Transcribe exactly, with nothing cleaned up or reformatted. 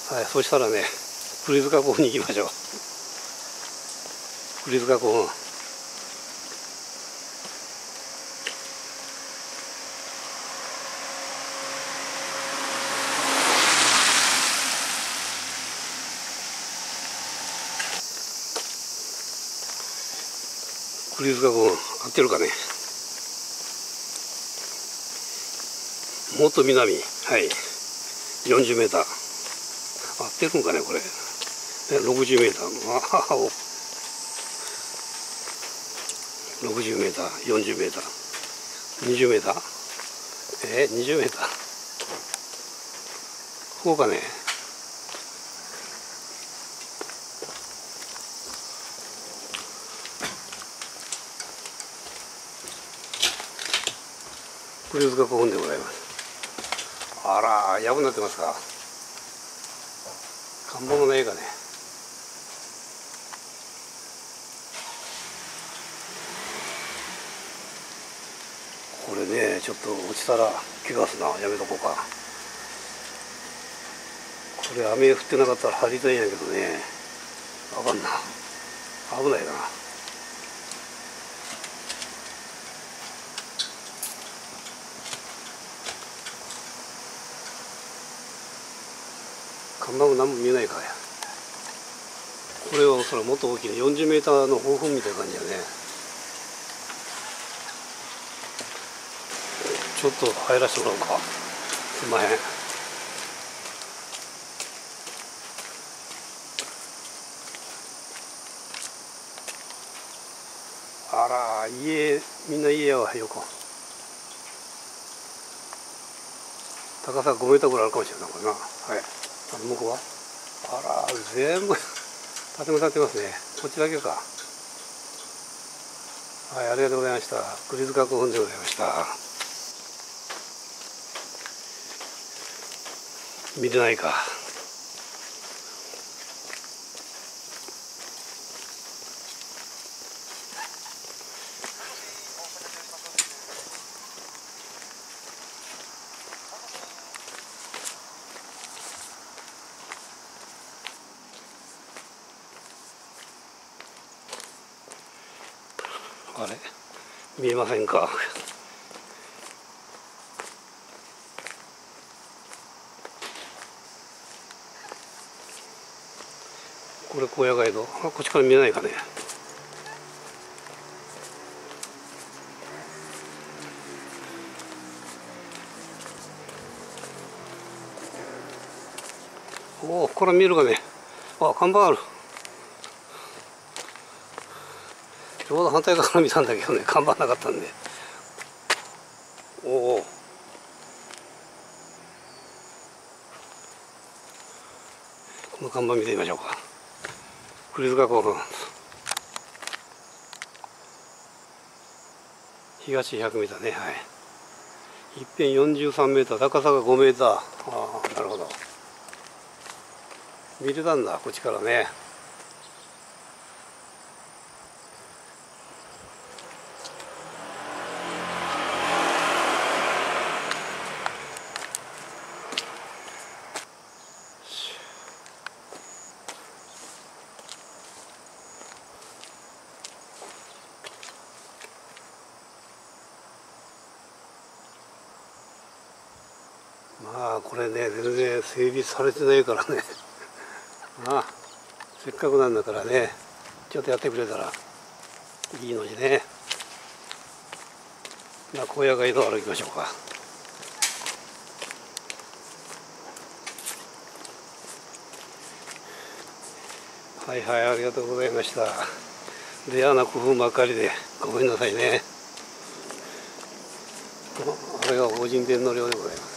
はい、そしたらね、栗塚古墳に行きましょう。栗塚古墳。栗塚古墳、合ってるかね。もっと南、はい、よんじゅうメーター。合ってるんかね、これ。ろくじゅうメーター。ああ、ろくじゅうメーター、よんじゅうメーター、にじゅうメーター。えー、にじゅうメーター。こうかね。栗塚古墳でございます。あら、やぶになってますか。看板もないかね。これね、ちょっと落ちたら怪我すな。やめとこうか。これ雨降ってなかったら入りたいんやけどね。あかんな。危ないな。看板も何も見えないかや。これはそれもっと大きなよんじゅうメーターの方墳みたいな感じやね。ちょっと入らせてもらおうか。すいまへん。あら、家、みんな家やわ、よく。高さごメーターぐらいあるかもしれない、これな。はい。あの向こうはあら、全部建物建ってますね。こっちだけか。はい、ありがとうございました。栗塚古墳でございました。見てないか。あれ見えませんか。これ荒野街道。あ、こっちから見えないかね。おお、これ見えるかね。あ、看板ある。ちょうど反対側から見たんだけどね、看板なかったんで。おお。この看板見てみましょうか。栗塚古墳。東ひゃくメーターね、はい。一辺よんじゅうさんメーター、高さがごメーター。ああ、なるほど。見れたんだ、こっちからね。まあこれね、全然整備されてないからね。ああ、せっかくなんだからね、ちょっとやってくれたらいいのにね。まあ荒野街道歩きましょうか。はいはい、ありがとうございました。レアな工夫ばっかりでごめんなさいね。あれが法人天皇陵でございます。